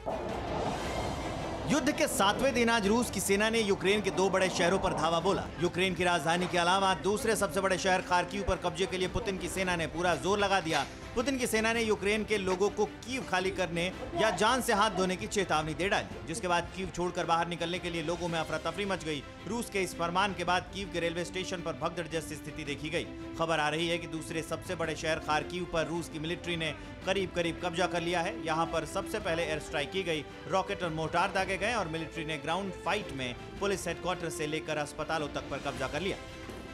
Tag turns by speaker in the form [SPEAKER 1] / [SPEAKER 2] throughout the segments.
[SPEAKER 1] युद्ध के 7वें दिन आज रूस की सेना ने यूक्रेन के 2 बड़े शहरों पर धावा बोला। यूक्रेन की राजधानी के अलावा दूसरे सबसे बड़े शहर खार्किव पर कब्जे के लिए पुतिन की सेना ने पूरा जोर लगा दिया। पुतिन की सेना ने यूक्रेन के लोगों को कीव खाली करने या जान से हाथ धोने की चेतावनी दे डाली, जिसके बाद कीव छोड़कर बाहर निकलने के लिए लोगों में अफरा तफरी मच गई। रूस के इस फरमान के बाद कीव के रेलवे स्टेशन पर भगदड़ जैसी स्थिति देखी गई। खबर आ रही है कि दूसरे सबसे बड़े शहर खार्किव पर रूस की मिलिट्री ने करीब करीब कब्जा कर लिया है। यहाँ पर सबसे पहले एयर स्ट्राइक की गई, रॉकेट और मोर्टार दागे गए और मिलिट्री ने ग्राउंड फाइट में पुलिस हेडक्वार्टर से लेकर अस्पतालों तक पर कब्जा कर लिया।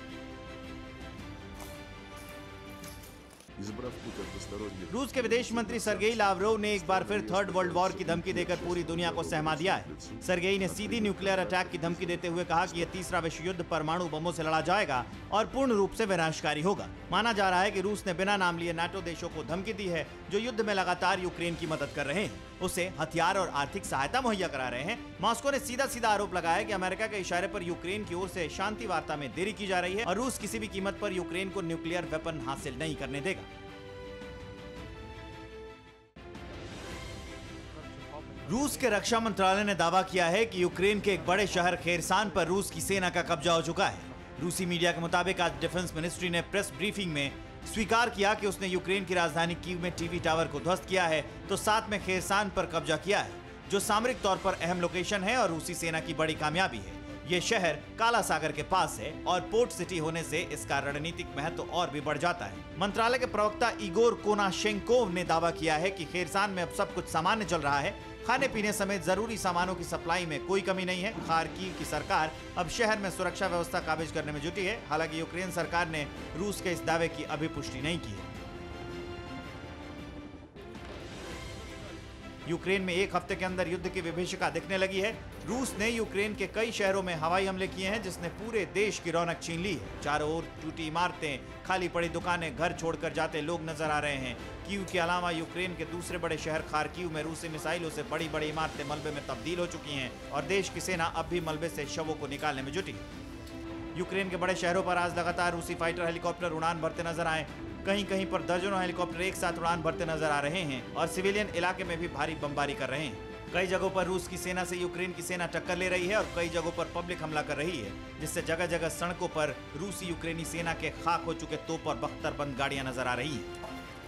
[SPEAKER 1] रूस के विदेश मंत्री सर्गेई लावरोव ने एक बार फिर थर्ड वर्ल्ड वॉर की धमकी देकर पूरी दुनिया को सहमा दिया है। सर्गेई ने सीधी न्यूक्लियर अटैक की धमकी देते हुए कहा कि यह तीसरा विश्व युद्ध परमाणु बमों से लड़ा जाएगा और पूर्ण रूप से विनाशकारी होगा। माना जा रहा है कि रूस ने बिना नाम लिए नाटो देशों को धमकी दी है, जो युद्ध में लगातार यूक्रेन की मदद कर रहे हैं, उसे हथियार और आर्थिक सहायता मुहैया करा रहे हैं। मॉस्को ने सीधा सीधा आरोप लगाया कि अमेरिका के इशारे पर यूक्रेन की ओर से शांति वार्ता में देरी की जा रही है और रूस किसी भी कीमत पर यूक्रेन को न्यूक्लियर वेपन हासिल नहीं करने देगा। रूस के रक्षा मंत्रालय ने दावा किया है कि यूक्रेन के एक बड़े शहर खेरसान पर रूस की सेना का कब्जा हो चुका है। रूसी मीडिया के मुताबिक आज डिफेंस मिनिस्ट्री ने प्रेस ब्रीफिंग में स्वीकार किया कि उसने यूक्रेन की राजधानी कीव में टीवी टावर को ध्वस्त किया है, तो साथ में खेरसान पर कब्जा किया है, जो सामरिक तौर पर अहम लोकेशन है और रूसी सेना की बड़ी कामयाबी है। ये शहर काला सागर के पास है और पोर्ट सिटी होने से इसका रणनीतिक महत्व और भी बढ़ जाता है। मंत्रालय के प्रवक्ता इगोर कोनाशेंकोव ने दावा किया है कि खेरसान में अब सब कुछ सामान्य चल रहा है। खाने पीने समेत जरूरी सामानों की सप्लाई में कोई कमी नहीं है। खार्किव की सरकार अब शहर में सुरक्षा व्यवस्था काबिज करने में जुटी है। हालांकि यूक्रेन सरकार ने रूस के इस दावे की अभी पुष्टि नहीं की है। यूक्रेन में एक हफ्ते के अंदर युद्ध की विभीषिका दिखने लगी है। रूस ने यूक्रेन के कई शहरों में हवाई हमले किए हैं, जिसने पूरे देश की रौनक छीन ली है। चारों ओर टूटी इमारतें, खाली पड़ी दुकानें, घर छोड़कर जाते लोग नजर आ रहे हैं। कीव के अलावा यूक्रेन के दूसरे बड़े शहर खार्किव में रूसी मिसाइलों से बड़ी बड़ी इमारतें मलबे में तब्दील हो चुकी हैं और देश की सेना अब भी मलबे से शवों को निकालने में जुटी है। यूक्रेन के बड़े शहरों पर आज लगातार रूसी फाइटर हेलीकॉप्टर उड़ान भरते नजर आए। कहीं कहीं पर दर्जनों हेलीकॉप्टर एक साथ उड़ान भरते नजर आ रहे हैं और सिविलियन इलाके में भी भारी बमबारी कर रहे हैं। कई जगहों पर रूस की सेना से यूक्रेन की सेना टक्कर ले रही है और कई जगहों पर पब्लिक हमला कर रही है, जिससे जगह जगह सड़कों पर रूसी यूक्रेनी सेना के खाक हो चुके तोप और बख्तरबंद गाड़ियां नजर आ रही हैं।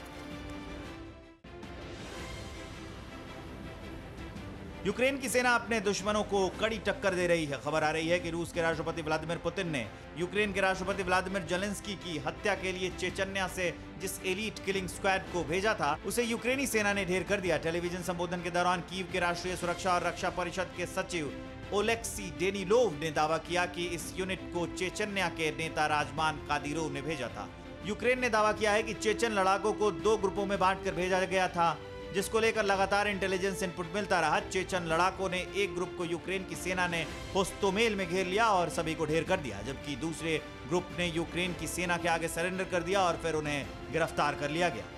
[SPEAKER 1] यूक्रेन की सेना अपने दुश्मनों को कड़ी टक्कर दे रही है। खबर आ रही है कि रूस के राष्ट्रपति व्लादिमीर पुतिन ने यूक्रेन के राष्ट्रपति व्लादिमीर जेलेंस्की की हत्या के लिए चेचन्या से जिस एलीट किलिंग स्क्वाड को भेजा था, उसे यूक्रेनी सेना ने ढेर कर दिया। टेलीविजन संबोधन के दौरान कीव के राष्ट्रीय सुरक्षा और रक्षा परिषद के सचिव ओलेक्सी डेनिलोव ने दावा किया कि इस यूनिट को चेचन्या के नेता राजमान कादिरोव ने भेजा था। यूक्रेन ने दावा किया है कि चेचन लड़ाकों को 2 ग्रुपों में बांटकर भेजा गया था, जिसको लेकर लगातार इंटेलिजेंस इनपुट मिलता रहा। चेचन लड़ाकों ने एक ग्रुप को यूक्रेन की सेना ने होस्तोमेल में घेर लिया और सभी को ढेर कर दिया, जबकि दूसरे ग्रुप ने यूक्रेन की सेना के आगे सरेंडर कर दिया और फिर उन्हें गिरफ्तार कर लिया गया।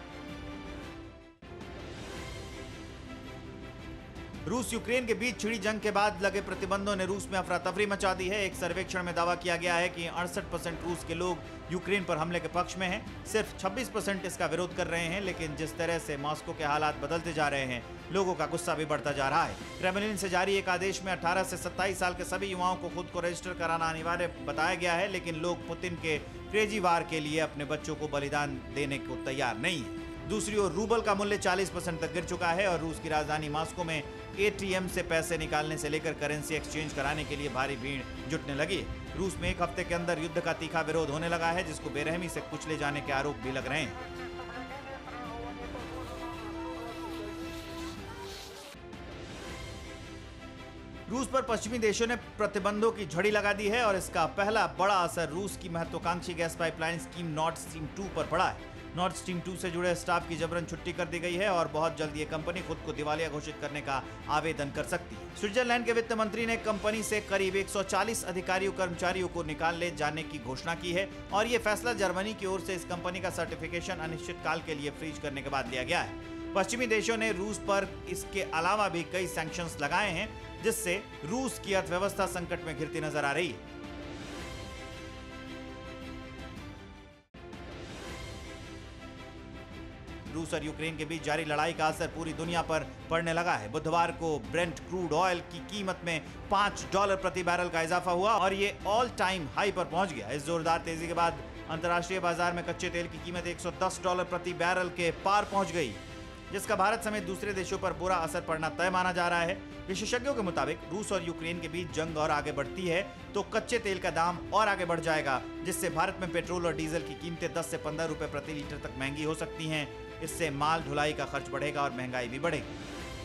[SPEAKER 1] रूस यूक्रेन के बीच छिड़ी जंग के बाद लगे प्रतिबंधों ने रूस में अफरा तफरी मचा दी है। एक सर्वेक्षण में दावा किया गया है कि 68% रूस के लोग यूक्रेन पर हमले के पक्ष में हैं। सिर्फ 26% इसका विरोध कर रहे हैं, लेकिन जिस तरह से मॉस्को के हालात बदलते जा रहे हैं, लोगों का गुस्सा भी बढ़ता जा रहा है। क्रेमलिन से जारी एक आदेश में 18 से 27 साल के सभी युवाओं को खुद को रजिस्टर कराना अनिवार्य बताया गया है, लेकिन लोग पुतिन के क्रेजी वार के लिए अपने बच्चों को बलिदान देने को तैयार नहीं है। दूसरी ओर रूबल का मूल्य 40% तक गिर चुका है और रूस की राजधानी मॉस्को में एटीएम से पैसे निकालने से लेकर करेंसी एक्सचेंज कराने के लिए भारी भीड़ जुटने लगी है। रूस में एक हफ्ते के अंदर युद्ध का तीखा विरोध होने लगा है, जिसको बेरहमी से कुचले जाने के आरोप भी लग रहे हैं। रूस पर पश्चिमी देशों ने प्रतिबंधों की झड़ी लगा दी है और इसका पहला बड़ा असर रूस की महत्वाकांक्षी gas pipeline scheme Nord Stream 2 पर पड़ा है। नॉर्ड स्ट्रीम 2 से जुड़े स्टाफ की जबरन छुट्टी कर दी गई है और बहुत जल्द ये कंपनी खुद को दिवालिया घोषित करने का आवेदन कर सकती है। स्विट्जरलैंड के वित्त मंत्री ने कंपनी से करीब 140 अधिकारियों कर्मचारियों को निकाल ले जाने की घोषणा की है और ये फैसला जर्मनी की ओर से इस कंपनी का सर्टिफिकेशन अनिश्चित काल के लिए फ्रीज करने के बाद लिया गया है। पश्चिमी देशों ने रूस पर इसके अलावा भी कई सैंक्शंस लगाए हैं, जिससे रूस की अर्थव्यवस्था संकट में घिरती नजर आ रही है। रूस और यूक्रेन के बीच जारी लड़ाई का असर पूरी दुनिया पर पड़ने लगा है। बुधवार को ब्रेंट क्रूड ऑयल की कीमत में $5 प्रति बैरल का इजाफा हुआ और ये ऑल टाइम हाई पर पहुंच गया। इस जोरदार तेजी के बाद अंतर्राष्ट्रीय बाजार में कच्चे तेल की कीमत $110 प्रति बैरल के पार पहुंच गई, जिसका भारत समेत दूसरे देशों पर बुरा असर पड़ना तय माना जा रहा है। विशेषज्ञों के मुताबिक रूस और यूक्रेन के बीच जंग और आगे बढ़ती है तो कच्चे तेल का दाम और आगे बढ़ जाएगा, जिससे भारत में पेट्रोल और डीजल की कीमतें 10 से 15 रुपए प्रति लीटर तक महंगी हो सकती हैं। इससे माल ढुलाई का खर्च बढ़ेगा और महंगाई भी बढ़ेगी।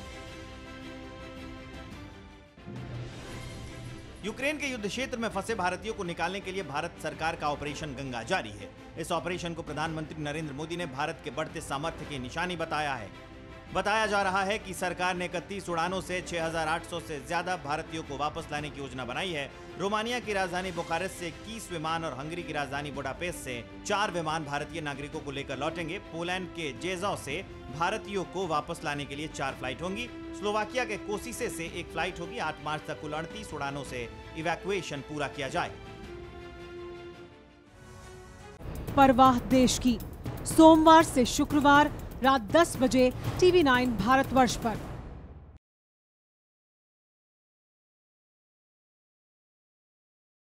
[SPEAKER 1] यूक्रेन के युद्ध क्षेत्र में फंसे भारतीयों को निकालने के लिए भारत सरकार का ऑपरेशन गंगा जारी है। इस ऑपरेशन को प्रधानमंत्री नरेंद्र मोदी ने भारत के बढ़ते सामर्थ्य की निशानी बताया है। बताया जा रहा है कि सरकार ने 31 उड़ानों से 6,800 से ज्यादा भारतीयों को वापस लाने की योजना बनाई है। रोमानिया की राजधानी बुखारेस्ट से 21 विमान और हंगरी की राजधानी बुडापेस्ट से 4 विमान भारतीय नागरिकों को लेकर लौटेंगे। पोलैंड के जेजॉ से भारतीयों को वापस लाने के लिए 4 फ्लाइट होंगी। स्लोवाकिया के कोसिसे से 1 फ्लाइट होगी। 8 मार्च तक कुल 38 उड़ानों से इवैक्यूएशन पूरा किया जाए।
[SPEAKER 2] परवाह देश की, सोमवार से शुक्रवार रात 10 बजे TV9 भारतवर्ष पर।